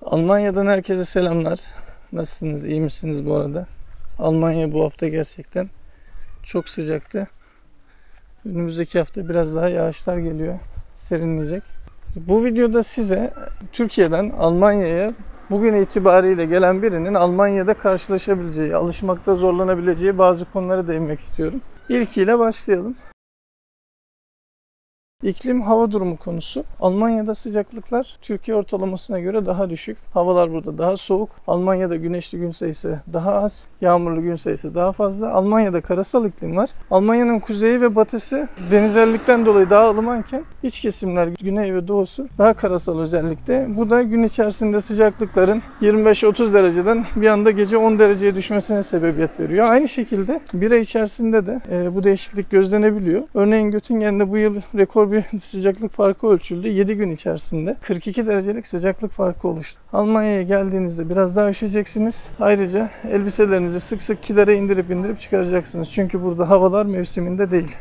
Almanya'dan herkese selamlar. Nasılsınız? İyi misiniz bu arada? Almanya bu hafta gerçekten çok sıcaktı. Önümüzdeki hafta biraz daha yağışlar geliyor. Serinleyecek. Bu videoda size Türkiye'den Almanya'ya bugün itibariyle gelen birinin Almanya'da karşılaşabileceği, alışmakta zorlanabileceği bazı konulara değinmek istiyorum. İlkiyle başlayalım. İklim hava durumu konusu. Almanya'da sıcaklıklar Türkiye ortalamasına göre daha düşük. Havalar burada daha soğuk. Almanya'da güneşli gün sayısı daha az. Yağmurlu gün sayısı daha fazla. Almanya'da karasal iklim var. Almanya'nın kuzeyi ve batısı denizellikten dolayı daha ılımanken iç kesimler güney ve doğusu daha karasal özellikle. Bu da gün içerisinde sıcaklıkların 25-30 dereceden bir anda gece 10 dereceye düşmesine sebebiyet veriyor. Aynı şekilde bir ay içerisinde de bu değişiklik gözlenebiliyor. Örneğin Göttingen'de bu yıl rekor bir sıcaklık farkı ölçüldü. 7 gün içerisinde 42 derecelik sıcaklık farkı oluştu. Almanya'ya geldiğinizde biraz daha üşüyeceksiniz. Ayrıca elbiselerinizi sık sık kilere indirip çıkaracaksınız. Çünkü burada havalar mevsiminde değil.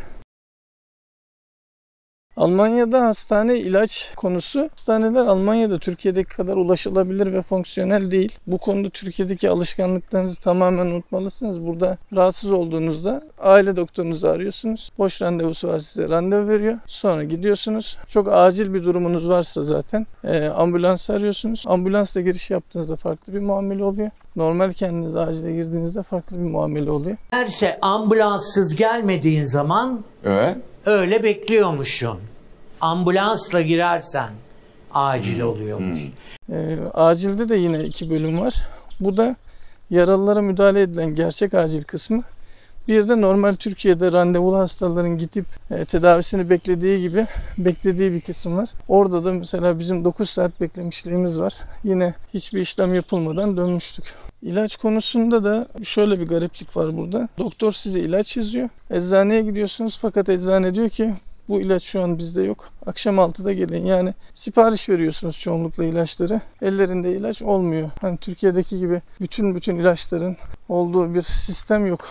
Almanya'da hastane ilaç konusu. Hastaneler Almanya'da Türkiye'deki kadar ulaşılabilir ve fonksiyonel değil. Bu konuda Türkiye'deki alışkanlıklarınızı tamamen unutmalısınız. Burada rahatsız olduğunuzda aile doktorunuzu arıyorsunuz. Boş randevusu var, size randevu veriyor. Sonra gidiyorsunuz. Çok acil bir durumunuz varsa zaten ambulans arıyorsunuz. Ambulansla giriş yaptığınızda farklı bir muamele oluyor. Normal kendiniz acile girdiğinizde farklı bir muamele oluyor. Her şey ambulanssız gelmediğin zaman öyle bekliyormuşsun. Ambulansla girersen acil oluyormuş. Acilde de yine 2 bölüm var. Bu da yaralılara müdahale edilen gerçek acil kısmı. Bir de normal Türkiye'de randevulu hastaların gidip tedavisini beklediği bir kısım var. Orada da mesela bizim 9 saat beklemişliğimiz var. Yine hiçbir işlem yapılmadan dönmüştük. İlaç konusunda da şöyle bir gariplik var burada. Doktor size ilaç yazıyor. Eczaneye gidiyorsunuz fakat eczane diyor ki bu ilaç şu an bizde yok. Akşam 6'da gelin. Yani sipariş veriyorsunuz çoğunlukla ilaçları. Ellerinde ilaç olmuyor. Hani Türkiye'deki gibi bütün ilaçların olduğu bir sistem yok.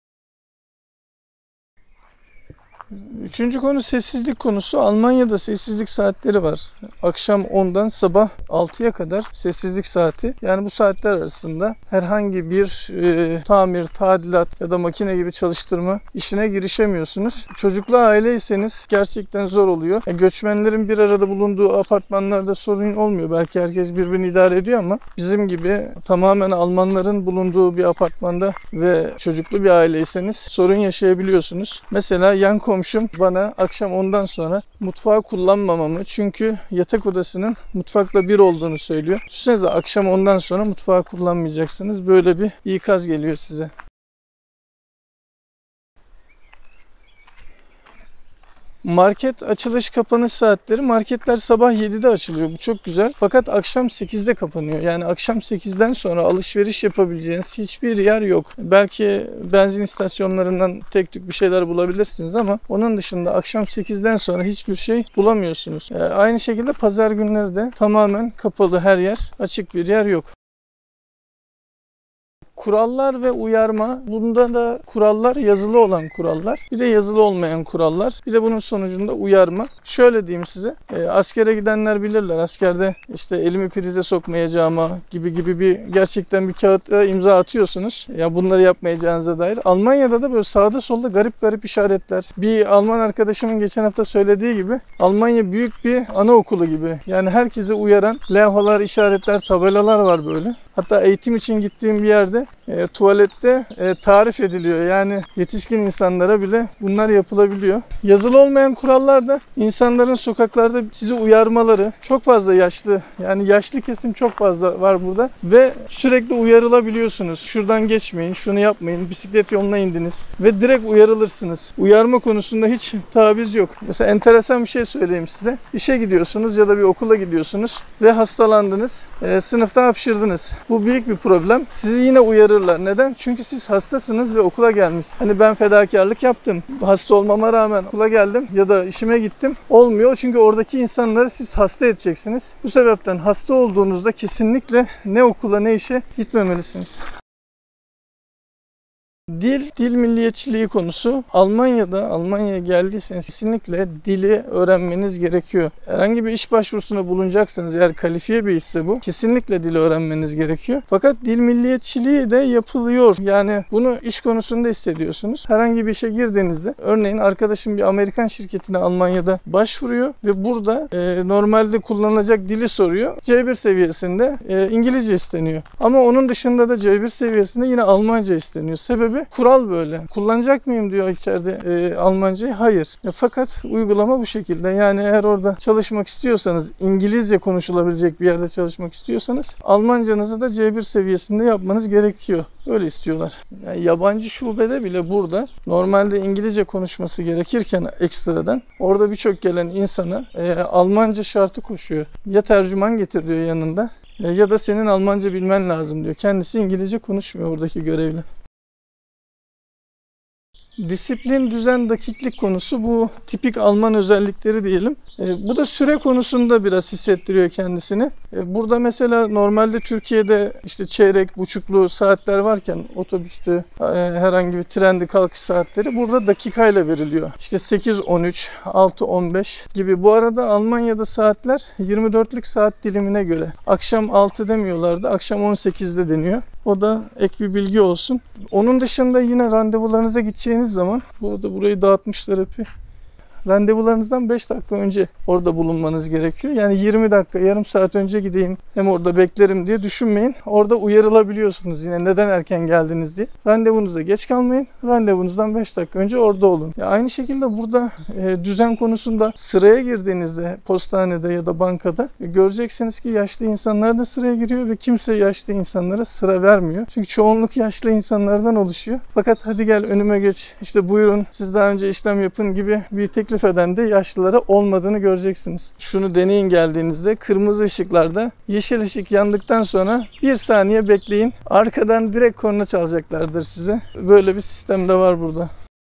Üçüncü konu sessizlik konusu. Almanya'da sessizlik saatleri var. Akşam 10'dan sabah 6'ya kadar sessizlik saati. Yani bu saatler arasında herhangi bir tamir, tadilat ya da makine gibi çalıştırma işine girişemiyorsunuz. Çocuklu aileyseniz gerçekten zor oluyor. Göçmenlerin bir arada bulunduğu apartmanlarda sorun olmuyor. Belki herkes birbirini idare ediyor ama bizim gibi tamamen Almanların bulunduğu bir apartmanda ve çocuklu bir aileyseniz sorun yaşayabiliyorsunuz. Mesela yan komşum bana akşam 10'dan sonra mutfağı kullanmamamı, çünkü yatak odasının mutfakla bir olduğunu söylüyor. Düşünsenize akşam 10'dan sonra mutfağı kullanmayacaksınız. Böyle bir ikaz geliyor size. Market açılış kapanış saatleri. Marketler sabah 7'de açılıyor. Bu çok güzel. Fakat akşam 8'de kapanıyor. Yani akşam 8'den sonra alışveriş yapabileceğiniz hiçbir yer yok. Belki benzin istasyonlarından tek tük bir şeyler bulabilirsiniz ama onun dışında akşam 8'den sonra hiçbir şey bulamıyorsunuz. Aynı şekilde pazar günleri de tamamen kapalı, her yer. Açık bir yer yok. Kurallar ve uyarma. Bunda da kurallar, yazılı olan kurallar. Bir de yazılı olmayan kurallar. Bir de bunun sonucunda uyarma. Şöyle diyeyim size. Askere gidenler bilirler. Askerde işte elimi prize sokmayacağıma gibi bir gerçekten bir kağıtta imza atıyorsunuz. Ya bunları yapmayacağınıza dair. Almanya'da da böyle sağda solda garip işaretler. Bir Alman arkadaşımın geçen hafta söylediği gibi Almanya büyük bir anaokulu gibi. Yani herkese uyaran levhalar, işaretler, tabelalar var böyle. Hatta eğitim için gittiğim bir yerde tuvalette tarif ediliyor. Yani yetişkin insanlara bile bunlar yapılabiliyor. Yazılı olmayan kurallar da insanların sokaklarda sizi uyarmaları. Çok fazla yaşlı kesim çok fazla var burada ve sürekli uyarılabiliyorsunuz. Şuradan geçmeyin, şunu yapmayın, bisiklet yoluna indiniz ve direkt uyarılırsınız. Uyarma konusunda hiç taviz yok. Mesela enteresan bir şey söyleyeyim size. İşe gidiyorsunuz ya da bir okula gidiyorsunuz ve hastalandınız. Sınıfta hapşırdınız. Bu büyük bir problem. Sizi yine uyarırlar. Neden? Çünkü siz hastasınız ve okula gelmişsiniz. Hani ben fedakarlık yaptım. Hasta olmama rağmen okula geldim ya da işime gittim. Olmuyor. Çünkü oradaki insanları siz hasta edeceksiniz. Bu sebepten hasta olduğunuzda kesinlikle ne okula ne işe gitmemelisiniz. Dil milliyetçiliği konusu. Almanya'ya geldiyseniz kesinlikle dili öğrenmeniz gerekiyor. Herhangi bir iş başvurusuna bulunacaksanız, eğer kalifiye bir işse bu, kesinlikle dili öğrenmeniz gerekiyor. Fakat dil milliyetçiliği de yapılıyor. Yani bunu iş konusunda hissediyorsunuz. Herhangi bir işe girdiğinizde, örneğin arkadaşım bir Amerikan şirketine Almanya'da başvuruyor ve burada normalde kullanılacak dili soruyor. C1 seviyesinde İngilizce isteniyor. Ama onun dışında da C1 seviyesinde yine Almanca isteniyor. Sebebi kural böyle. Kullanacak mıyım diyor içeride Almancayı. Hayır. Fakat uygulama bu şekilde. Yani eğer orada çalışmak istiyorsanız, İngilizce konuşulabilecek bir yerde çalışmak istiyorsanız, Almancanızı da C1 seviyesinde yapmanız gerekiyor. Öyle istiyorlar. Yani yabancı şubede bile burada normalde İngilizce konuşması gerekirken ekstradan orada birçok gelen insana Almanca şartı koşuyor. Ya tercüman getir diyor yanında ya da senin Almanca bilmen lazım diyor. Kendisi İngilizce konuşmuyor oradaki görevli. Disiplin, düzen, dakiklik konusu bu tipik Alman özellikleri diyelim. Bu da süre konusunda biraz hissettiriyor kendisini. Burada mesela normalde Türkiye'de işte çeyrek, buçuklu saatler varken otobüste herhangi bir trende kalkış saatleri burada dakikayla veriliyor. İşte 8:13, 6:15 gibi. Bu arada Almanya'da saatler 24'lük saat dilimine göre. Akşam 6 demiyorlardı, akşam 18'de deniyor. O da ek bir bilgi olsun. Onun dışında yine randevularınıza gideceğiniz zaman, bu arada burayı dağıtmışlar hep. Randevularınızdan 5 dakika önce orada bulunmanız gerekiyor. Yani 20 dakika, yarım saat önce gideyim hem orada beklerim diye düşünmeyin. Orada uyarılabiliyorsunuz yine neden erken geldiniz diye. Randevunuza geç kalmayın. Randevunuzdan 5 dakika önce orada olun. Ya aynı şekilde burada düzen konusunda sıraya girdiğinizde postanede ya da bankada göreceksiniz ki yaşlı insanlar da sıraya giriyor ve kimse yaşlı insanlara sıra vermiyor. Çünkü çoğunluk yaşlı insanlardan oluşuyor. Fakat hadi gel önüme geç, işte buyurun siz daha önce işlem yapın gibi bir teklif eden de yaşlılara olmadığını göreceksiniz. Şunu deneyin geldiğinizde, kırmızı ışıklarda yeşil ışık yandıktan sonra 1 saniye bekleyin. Arkadan direkt korna çalacaklardır size. Böyle bir sistem de var burada.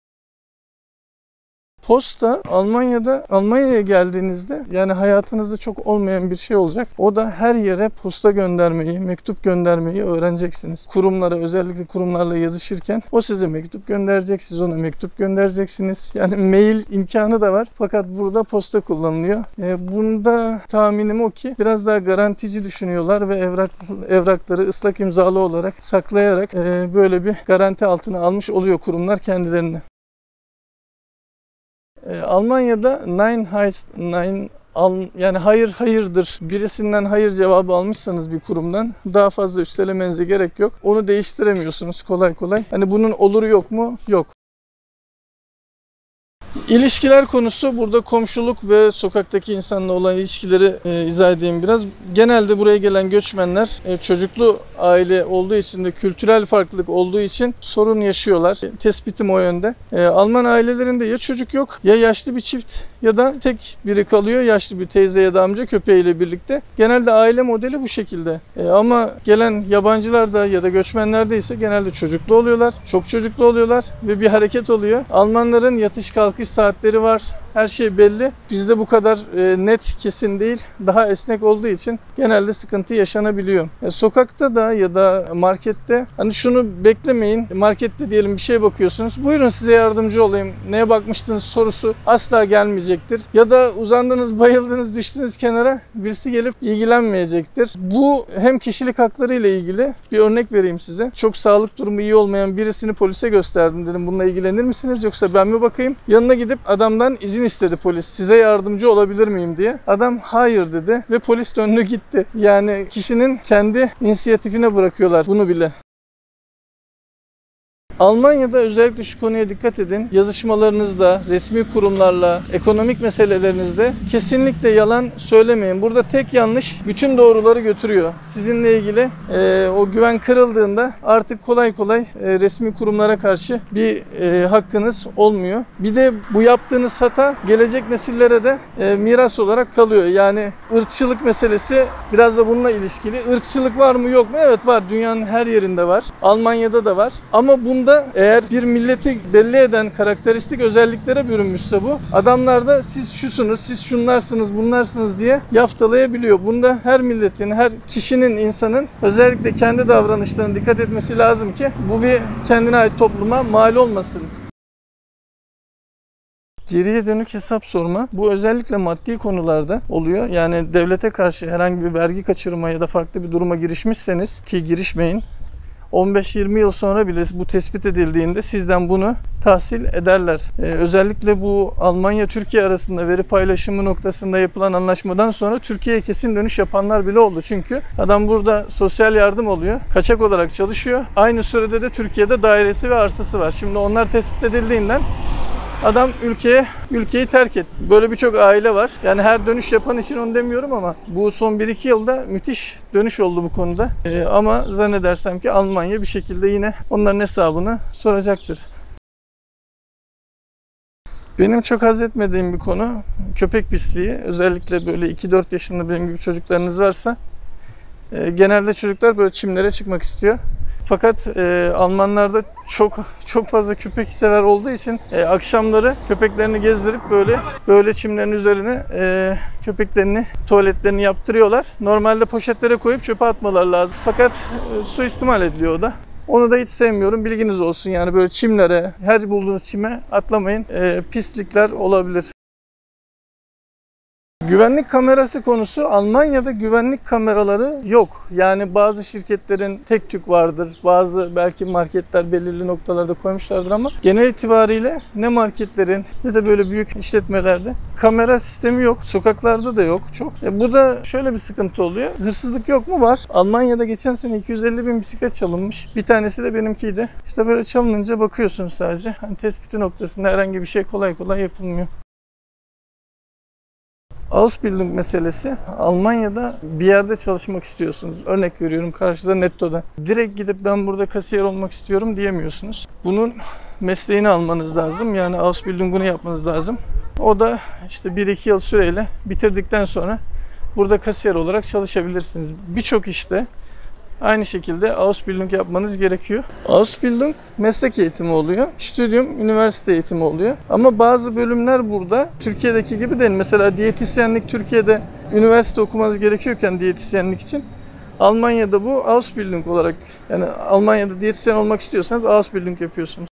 Posta Almanya'ya geldiğinizde yani hayatınızda çok olmayan bir şey olacak. O da her yere posta göndermeyi, mektup göndermeyi öğreneceksiniz. Kurumlara, özellikle kurumlarla yazışırken o size mektup gönderecek, siz ona mektup göndereceksiniz. Yani mail imkanı da var fakat burada posta kullanılıyor. Bunda tahminim o ki biraz daha garantici düşünüyorlar ve evrakları ıslak imzalı olarak saklayarak böyle bir garanti altına almış oluyor kurumlar kendilerini. Almanya'da yani hayır hayırdır. Birisinden hayır cevabı almışsanız bir kurumdan daha fazla üstelemenize gerek yok. Onu değiştiremiyorsunuz kolay kolay. Hani bunun oluru yok mu? Yok. İlişkiler konusu, burada komşuluk ve sokaktaki insanla olan ilişkileri izah edeyim biraz. Genelde buraya gelen göçmenler çocuklu aile olduğu için de kültürel farklılık olduğu için sorun yaşıyorlar. Tespitim o yönde. Alman ailelerinde ya çocuk yok ya yaşlı bir çift ya da tek biri kalıyor, yaşlı bir teyze ya da amca köpeğiyle birlikte. Genelde aile modeli bu şekilde. Ama gelen yabancılar da ya da göçmenler de ise genelde çocuklu oluyorlar. Çok çocuklu oluyorlar ve bir hareket oluyor. Almanların yatış kalkış saatleri var. Her şey belli. Bizde bu kadar net, kesin değil. Daha esnek olduğu için genelde sıkıntı yaşanabiliyor. Sokakta da ya da markette hani şunu beklemeyin. Markette diyelim bir şey bakıyorsunuz. Buyurun size yardımcı olayım. Neye bakmıştınız sorusu asla gelmeyecektir. Ya da uzandınız, bayıldınız, düştünüz kenara. Birisi gelip ilgilenmeyecektir. Bu hem kişilik hakları ile ilgili. Bir örnek vereyim size. Çok sağlık durumu iyi olmayan birisini polise gösterdim. Dedim bununla ilgilenir misiniz yoksa ben mi bakayım? Yanına gidip adamdan izin istedi polis. Size yardımcı olabilir miyim diye. Adam hayır dedi ve polis döndü gitti. Yani kişinin kendi inisiyatifine bırakıyorlar bunu bile. Almanya'da özellikle şu konuya dikkat edin. Yazışmalarınızda, resmi kurumlarla, ekonomik meselelerinizde kesinlikle yalan söylemeyin. Burada tek yanlış bütün doğruları götürüyor. Sizinle ilgili o güven kırıldığında artık kolay kolay resmi kurumlara karşı bir hakkınız olmuyor. Bir de bu yaptığınız hata gelecek nesillere de miras olarak kalıyor. Yani ırkçılık meselesi biraz da bununla ilişkili. Irkçılık var mı yok mu? Evet var. Dünyanın her yerinde var. Almanya'da da var. Ama bunda toplumda eğer bir milleti belli eden karakteristik özelliklere bürünmüşse bu, adamlar da siz şusunuz, siz şunlarsınız, bunlarsınız diye yaftalayabiliyor. Bunda her milletin, her kişinin, insanın özellikle kendi davranışlarına dikkat etmesi lazım ki bu bir kendine ait topluma mal olmasın. Geriye dönük hesap sorma. Bu özellikle maddi konularda oluyor. Yani devlete karşı herhangi bir vergi kaçırma ya da farklı bir duruma girişmişseniz, ki girişmeyin, 15-20 yıl sonra bile bu tespit edildiğinde sizden bunu tahsil ederler. Özellikle bu Almanya-Türkiye arasında veri paylaşımı noktasında yapılan anlaşmadan sonra Türkiye'ye kesin dönüş yapanlar bile oldu. Çünkü adam burada sosyal yardım alıyor, kaçak olarak çalışıyor. Aynı sürede de Türkiye'de dairesi ve arsası var. Şimdi onlar tespit edildiğinden adam ülkeyi terk etti. Böyle birçok aile var. Yani her dönüş yapan için onu demiyorum ama bu son 1-2 yılda müthiş dönüş oldu bu konuda. Ama zannedersem ki Almanya bir şekilde yine onların hesabını soracaktır. Benim çok haz etmediğim bir konu köpek pisliği. Özellikle böyle 2-4 yaşında benim gibi çocuklarınız varsa genelde çocuklar böyle çimlere çıkmak istiyor. Fakat Almanlarda çok fazla köpek sever olduğu için akşamları köpeklerini gezdirip böyle çimlerin üzerine köpeklerini, tuvaletlerini yaptırıyorlar. Normalde poşetlere koyup çöpe atmalar lazım. Fakat suistimal ediliyor o da. Onu da hiç sevmiyorum. Bilginiz olsun, yani böyle çimlere, her bulduğunuz çime atlamayın. Pislikler olabilir. Güvenlik kamerası konusu, Almanya'da güvenlik kameraları yok. Yani bazı şirketlerin tek tük vardır. Bazı belki marketler belirli noktalarda koymuşlardır ama genel itibariyle ne marketlerin ne de böyle büyük işletmelerde kamera sistemi yok. Sokaklarda da yok çok. Bu da şöyle bir sıkıntı oluyor. Hırsızlık yok mu? Var. Almanya'da geçen sene 250.000 bisiklet çalınmış. Bir tanesi de benimkiydi. İşte böyle çalınınca bakıyorsunuz sadece. Hani tespiti noktasında herhangi bir şey kolay kolay yapılmıyor. Ausbildung meselesi, Almanya'da bir yerde çalışmak istiyorsunuz. Örnek veriyorum, karşıda Netto'da. Direkt gidip ben burada kasiyer olmak istiyorum diyemiyorsunuz. Bunun mesleğini almanız lazım. Yani Ausbildung'unu yapmanız lazım. O da işte 1-2 yıl süreyle bitirdikten sonra burada kasiyer olarak çalışabilirsiniz. Birçok işte aynı şekilde Ausbildung yapmanız gerekiyor. Ausbildung meslek eğitimi oluyor. Studium üniversite eğitimi oluyor. Ama bazı bölümler burada Türkiye'deki gibi değil. Mesela diyetisyenlik Türkiye'de üniversite okumanız gerekiyorken diyetisyenlik için, Almanya'da bu Ausbildung olarak, yani Almanya'da diyetisyen olmak istiyorsanız Ausbildung yapıyorsunuz.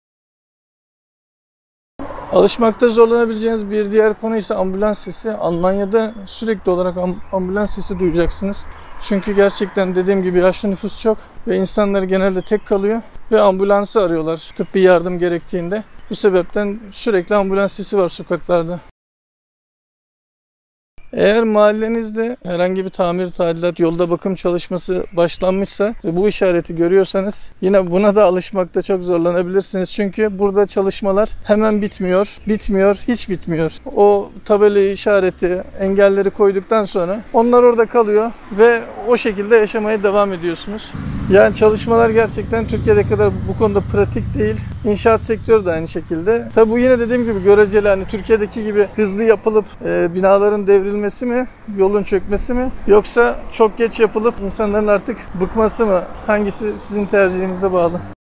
Alışmakta zorlanabileceğiniz bir diğer konu ise ambulans sesi. Almanya'da sürekli olarak ambulans sesi duyacaksınız. Çünkü gerçekten dediğim gibi yaşlı nüfus çok ve insanlar genelde tek kalıyor ve ambulansı arıyorlar tıbbi yardım gerektiğinde. Bu sebepten sürekli ambulans sesi var sokaklarda. Eğer mahallenizde herhangi bir tamir, tadilat, yolda bakım çalışması başlanmışsa ve bu işareti görüyorsanız yine buna da alışmakta çok zorlanabilirsiniz. Çünkü burada çalışmalar hemen bitmiyor, hiç bitmiyor. O tabelayı, işareti, engelleri koyduktan sonra onlar orada kalıyor ve o şekilde yaşamaya devam ediyorsunuz. Yani çalışmalar gerçekten Türkiye'de kadar bu konuda pratik değil. İnşaat sektörü de aynı şekilde. Tabi bu yine dediğim gibi göreceli, hani Türkiye'deki gibi hızlı yapılıp binaların devrilmesi mi, yolun çökmesi mi, yoksa çok geç yapılıp insanların artık bıkması mı? Hangisi sizin tercihinize bağlı.